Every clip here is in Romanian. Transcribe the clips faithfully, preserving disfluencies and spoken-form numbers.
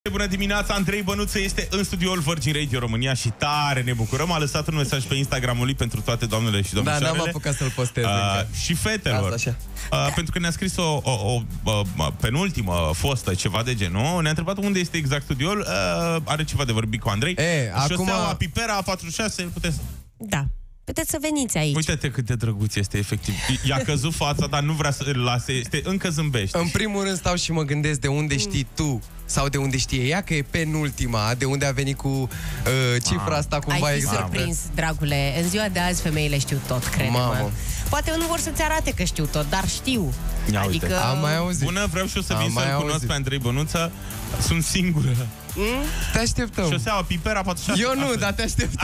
Bună dimineața, Andrei Bănuță este în studioul Virgin Radio România și tare ne bucurăm. A lăsat un mesaj pe Instagramul lui pentru toate doamnele și domnișoarele. Da, n-am apucat să-l postez. Uh, și fetelor. Asta, uh, pentru că ne-a scris o, o, o, o, o penultimă fostă, ceva de genul. Ne-a întrebat unde este exact studioul. Uh, are ceva de vorbit cu Andrei. E, acum... Șoseaua Pipera A patruzeci și șase, puteți... Da. Puteți să veniți aici. Uite-te cât de drăguț este, efectiv. I-a căzut fața, dar nu vrea să îl lase. Este, încă zâmbește. În primul rând stau și mă gândesc de unde știi tu sau de unde știe ea că e penultima, de unde a venit cu uh, cifra asta cumva. Ai fi exact. surprins, dragule. În ziua de azi femeile știu tot, crede-mă. Poate nu vor să-ți arate că știu tot, dar știu. Ia adică... uite. Am mai auzit. Bună, vreau și eu să Am vin să-l cunosc pe Andrei Bănuță. Sunt singură. Mm? Te așteptăm. Șoseaua Pipera patruzeci și șase. Eu nu, Asta. dar te așteptăm.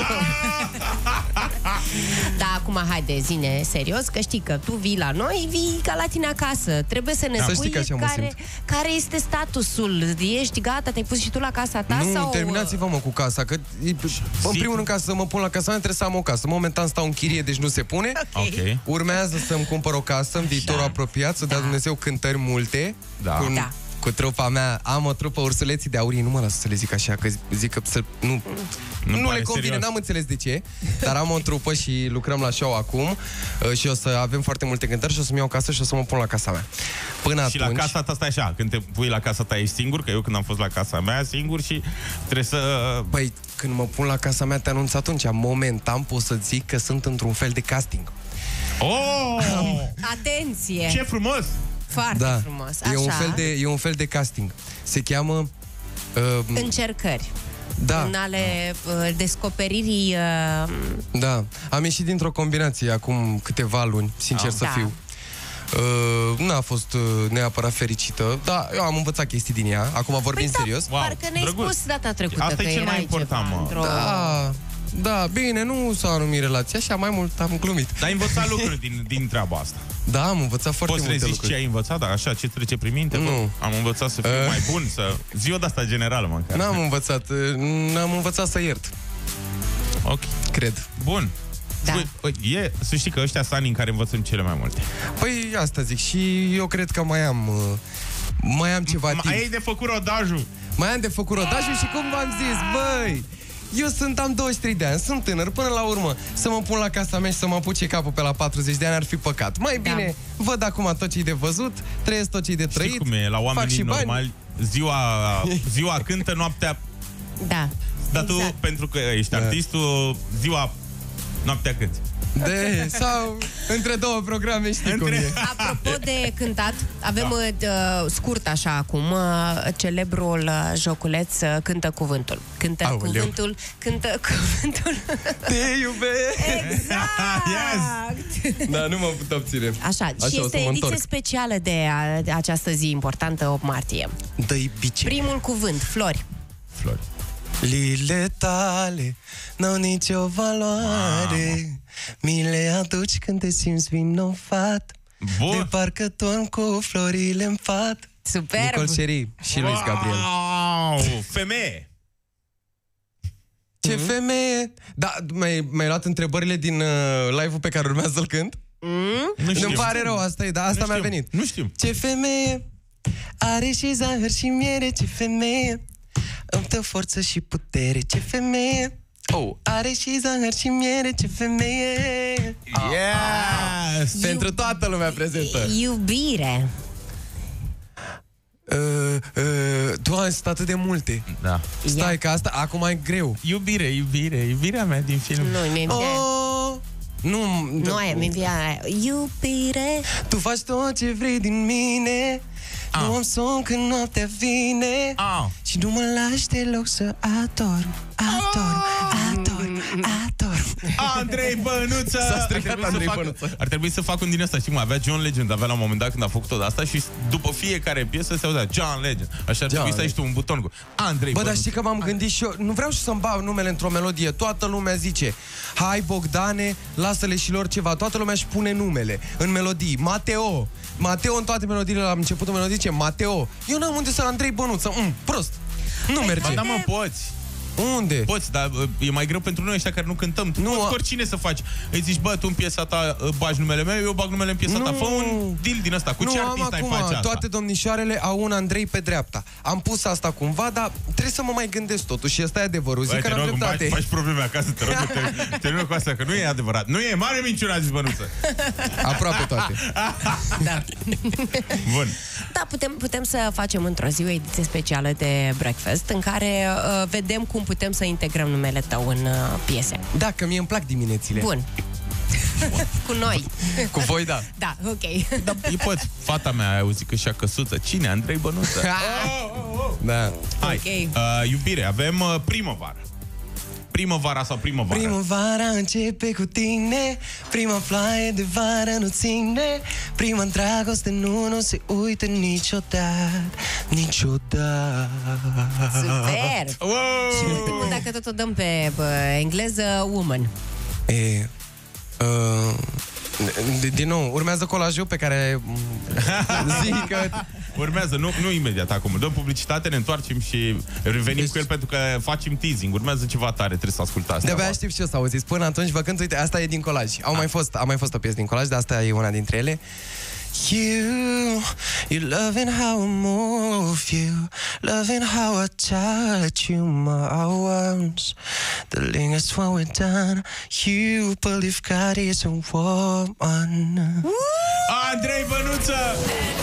Da, acum haide, zine serios, că știi că tu vii la noi, vii ca la tine acasă. Trebuie să ne da, spui care, care este statusul. Ești gata, te-ai pus și tu la casa ta? Nu, sau... terminați-vă mă cu casa, că în primul rând ca să mă pun la casa mea trebuie să am o casă. Momentan stau în chirie, deci nu se pune. Okay. Urmează să-mi cumpăr o casă în viitorul apropiat, să dea Dumnezeu cântări multe. Da. Cu, da. cu trupa mea, am o trupă ursuleții de aurii, nu mă las să le zic așa, că zic că să, nu, nu, nu le convine, n-am înțeles de ce, dar am o trupă și lucrăm la show acum și o să avem foarte multe cântări și o să-mi iau o casă și o să mă pun la casa mea. Până și atunci... la casa ta stai așa, când te pui la casa ta ești singur, că eu când am fost la casa mea singur și trebuie să... Păi, când mă pun la casa mea te anunț atunci, momentan pot să zic că sunt într-un fel de casting. Oh! Atenție! Ce frumos! Foarte da. frumos. Așa. E un fel de, e un fel de casting. Se cheamă... Uh, Încercări. Da. În ale uh, descoperirii... Uh... Da. Am ieșit dintr-o combinație acum câteva luni, sincer ah. să da. fiu. Uh, n-a fost uh, neapărat fericită, dar eu am învățat chestii din ea. Acum vorbim păi serios. Da, parcă ne-ai spus data trecută asta că e cel mai important, mă. Da. Da, bine, nu s-a anumit relația, așa mai mult am glumit. Dar ai învățat lucruri din, din treaba asta. Da, am învățat foarte Poți multe să le zici lucruri. ce ai învățat, dar așa, ce trece prin minte? Nu. Am învățat să fiu uh. mai bun, să... Zi-o de-asta generală, măcar. N-am învățat, n-am învățat să iert. Ok. Cred. Bun. Da. Păi, e, să știi că ăștia sunt anii în care învățăm cele mai multe. Păi asta zic și eu cred că mai am mai am ceva timp. Mai ai de făcut rodajul. Mai am de făcut rodajul și cum v-am zis, băi, eu sunt, am douăzeci și trei de ani, sunt tânăr, până la urmă să mă pun la casa mea și să mă apuce capul pe la patruzeci de ani ar fi păcat. Mai da. bine văd acum tot ce-i de văzut, trăiesc tot ce-i de trăit. Știi cum e, la oamenii normali, ziua, ziua cântă, noaptea... Da. Dar tu, exact. pentru că ești da. artistul, ziua, noaptea cânti. De, sau între două programe știi între... cum e. Apropo de cântat, avem da. uh, scurt așa acum, uh, celebrul uh, joculeț uh, Cântă Cuvântul. Cântă Aoleu. Cuvântul, cântă cuvântul. Te iubesc! Exact! Yes. Da, nu mă pot obține. Așa, așa și este ediție specială de, a, de această zi importantă, opt martie. Dă-i bice. Primul cuvânt, flori. Flori. Lile tale n-au nicio valoare, mi le aduci când te simți vinovat. Bun. De parcă torn cu florile în fat. Superb! Nicol Cherry și Luis Gabriel. Wow! Femeie! Ce mm-hmm. femeie! Da, mi-ai, mi-ai luat întrebările din uh, live-ul pe care urmează să-l cânt? Mm? Nu știu. Îmi pare rău, asta e, da, asta mi-a venit. Nu știu. Ce femeie are și zahăr și miere, ce femeie îmi dă forță și putere, ce femeie oh, are și zahăr și miere, ce femeie. Yes! Iub... Pentru toată lumea prezentă. Iubire. Uh, uh, Doamne, sunt atât de multe. Da. Stai yeah. că asta acum e greu. Iubire, iubire, iubirea mea din film. Nu, mi-e oh, Nu, nu aia, mi-e aia. Iubire. Tu faci tot ce vrei din mine. Ah. Nu am somn când noaptea vine ah. și nu mă lași deloc să adorm, adorm, adorm, adorm. Andrei Bănuță! S-a stricat Andrei Bănuță. Ar trebui să fac un din ăsta, știi cum avea John Legend, avea la un moment dat când a făcut tot asta și după fiecare piesă se auzea John Legend. Așa ar trebui să ai tu un buton cu Andrei Bă, Bănuță. dar știi că m-am gândit și eu, nu vreau și să-mi bag numele într-o melodie. Toată lumea zice, hai Bogdane, lasă-le și lor ceva. Toată lumea își pune numele în melodii. Mateo. Mateo în toate melodiile, la începutul melodiei zice Mateo. Eu n-am unde să Andrei Bănuță. Mm, prost. Nu păi merge. Da, mă, poți. Unde? Poți, dar e mai greu pentru noi ăștia care nu cântăm. Tu nu poți a... oricine să faci. Îi zici, bă, tu în piesa ta bagi numele meu, eu bag numele în piesa nu. ta. Fă un deal din ăsta. Cu nu, ce artist ai face asta? Toate domnișoarele au un Andrei pe dreapta. Am pus asta cumva, dar trebuie să mă mai gândesc totuși. Și ăsta e adevărul. Zic că am dreptate. Faci, faci probleme acasă, te rog, te, te rog cu asta, că nu e adevărat. Nu e mare minciună, a zis Bănuță. Aproape toate. Da. Bun. Da, putem, putem să facem într-o zi o ediție specială de Breakfast în care uh, vedem cum putem să integrăm numele tău în uh, piese. Da, că mie îmi plac diminețile. Bun. Cu noi. Cu voi, da. Da, ok. Da, îi poți, fata mea a auzit că și-a căsuță. Cine? Andrei Bănuță. Oh, oh, oh. Da. Hai, okay. uh, iubire, avem uh, primăvară. Primăvara sau primăvara? Primăvara începe cu tine, prima ploaie de vară nu ține, prima dragoste nu, nu se uită niciodată, niciodată. Super! Wow! Și ultimul, dacă tot o dăm pe bă, engleză, woman. E, uh, din nou, urmează colajul pe care zic că... Urmează, nu, nu imediat acum. Dăm publicitate, ne întoarcem și revenim deci... cu el pentru că facem teasing. Urmează ceva tare, trebuie să ascultați. De-abia aștept ce o să auziți. Până atunci vă cânt, uite, asta e din colaj. Au mai fost, a mai fost o piesă din colaj, dar asta e una dintre ele. You, you loving how I move you, loving how I touch you, my arms. The lingers when we're done, you believe God is a woman. Andrei Bănuță!